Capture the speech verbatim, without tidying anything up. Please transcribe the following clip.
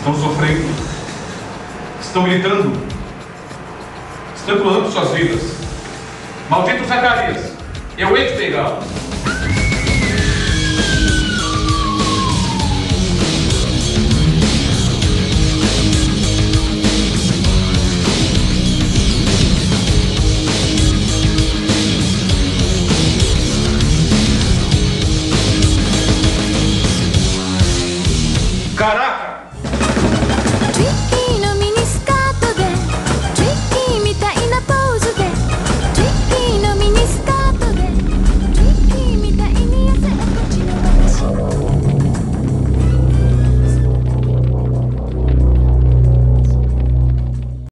estão sofrendo, estão gritando, estão implorando suas vidas. Maldito Zacarias, eu hei de pegá-lo.